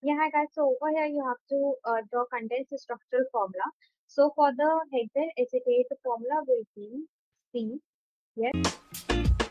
Yeah, hi guys. So over here you have to draw condensed structural formula. So for the hexyl acetate, the formula will be C. Yes.